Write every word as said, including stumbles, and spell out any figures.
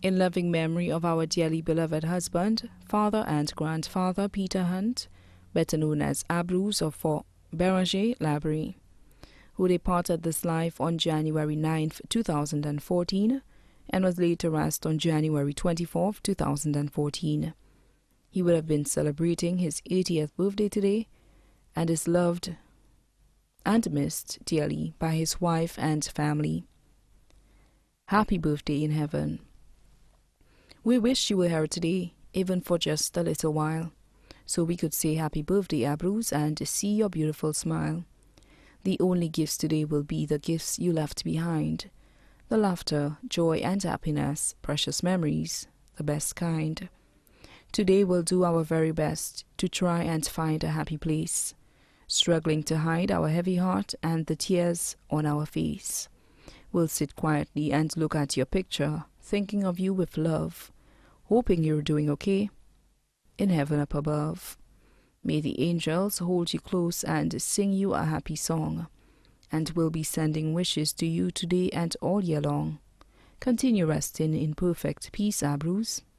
In loving memory of our dearly beloved husband, father and grandfather Peter Hunt, better known as Abruz of Fort Beranger, Labrie, who departed this life on January ninth, two thousand fourteen, and was laid to rest on January twenty-fourth, two thousand fourteen. He would have been celebrating his eightieth birthday today, and is loved and missed dearly by his wife and family. Happy birthday in heaven. We wish you were here today, even for just a little while, so we could say happy birthday, Abruz, and see your beautiful smile. The only gifts today will be the gifts you left behind, the laughter, joy, and happiness, precious memories, the best kind. Today we'll do our very best to try and find a happy place, struggling to hide our heavy heart and the tears on our face. We'll sit quietly and look at your picture, thinking of you with love, hoping you're doing okay in heaven up above. May the angels hold you close and sing you a happy song, and we'll be sending wishes to you today and all year long. Continue resting in perfect peace, Abruz.